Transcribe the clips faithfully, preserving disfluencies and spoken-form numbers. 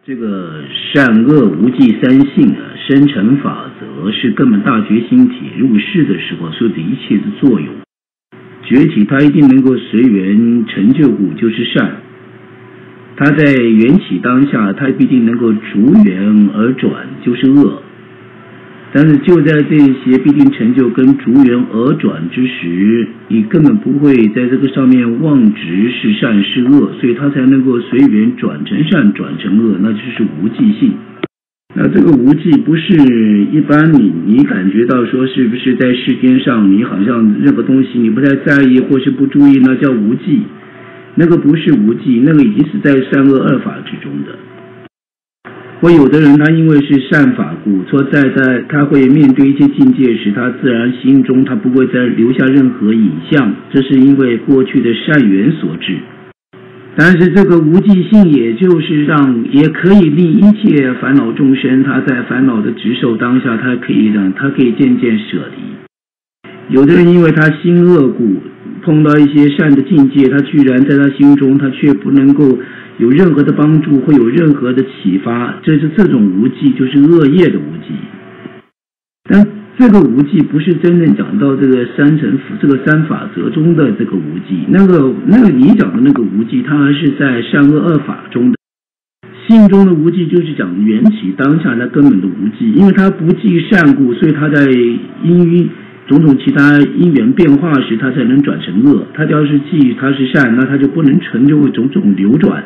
这个善恶无记三性啊，生成法则是根本大觉心体入世的时候所有的一切的作用。觉体它一定能够随缘成就故，就是善。它在缘起当下，它必定能够逐缘而转，就是恶。但是就在这些必定成就跟逐缘而转之时，你根本不会在这个上面妄执是善是恶，所以它才能够随缘转成善转成恶，那就是无记性。那这个无记不是一般你你感觉到说是不是在世间上你好像任何东西你不太在意或是不注意，那叫无记。那个不是无记，那个已经是在善恶二法之中的。或有的人他因为是善法故，说在在他会面对一些境界时，他自然心中他不会再留下任何影像，这是因为过去的善缘所致。但是这个无记性也就是让也可以令一切烦恼众生他在烦恼的执受当下，他可以让他可以渐渐舍离。有的人因为他心恶故，碰到一些善的境界，他居然在他心中他却不能够有任何的帮助，会有任何的启发，这是这种无记，就是恶业的无记。但这个无记不是真正讲到这个三乘这个三法则中的这个无记，那个那个你讲的那个无记，它还是在善恶二法中的。性中的无记就是讲缘起当下它根本的无记，因为它不记善故，所以它在因于种种其他因缘变化时，它才能转成恶。它要是记它是善，那它就不能成就种种流转。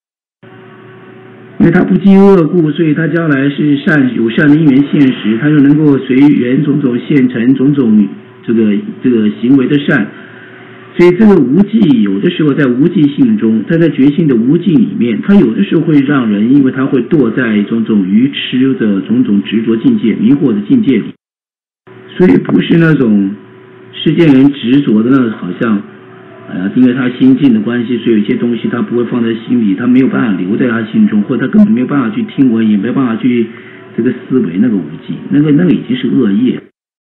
因为他不积恶故，所以他将来是善有善的因缘现时，他就能够随缘种种现成种种这个这个行为的善。所以这个无记有的时候在无记性中，在在觉性的无记里面，他有的时候会让人因为他会堕在种种愚痴的种种执着境界、迷惑的境界里。所以不是那种世间人执着的那好像呃，因为他心境的关系，所以有些东西他不会放在心里，他没有办法留在他心中，或者他根本没有办法去听闻，也没有办法去这个思维那个无记，那个那个已经是恶业。